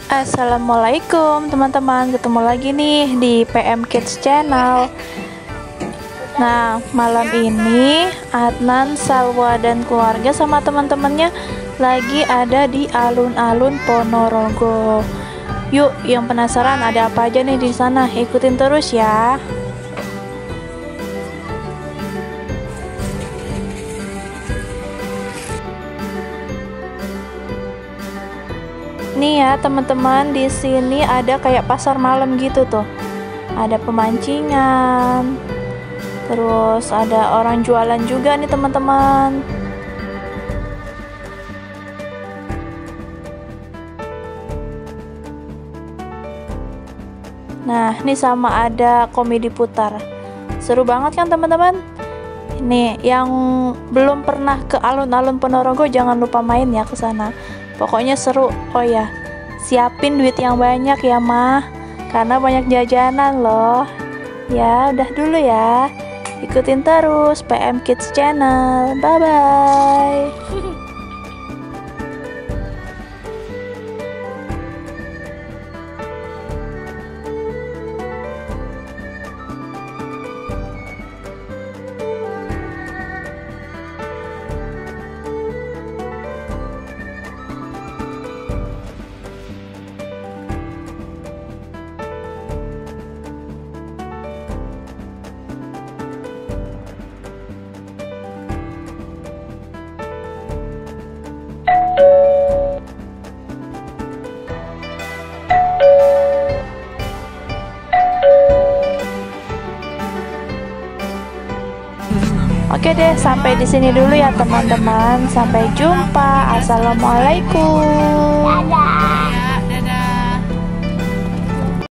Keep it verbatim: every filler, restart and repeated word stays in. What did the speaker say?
Assalamualaikum teman-teman, ketemu lagi nih di P M Kids Channel. Nah, malam ini Adnan, Salwa, dan keluarga sama teman-temannya lagi ada di alun-alun Ponorogo. Yuk, yang penasaran ada apa aja nih di sana? Ikutin terus ya. Nih ya teman-teman, di sini ada kayak pasar malam gitu tuh. Ada pemancingan. Terus ada orang jualan juga nih teman-teman. Nah, ini sama ada komedi putar. Seru banget kan teman-teman? Nih, yang belum pernah ke alun-alun Ponorogo jangan lupa main ya ke sana. Pokoknya seru. Oh ya, siapin duit yang banyak ya mah, karena banyak jajanan loh. Ya udah dulu ya, ikutin terus P M Kids Channel. Bye bye. Oke deh, sampai di sini dulu ya teman-teman. Sampai jumpa. Assalamualaikum. Dadah.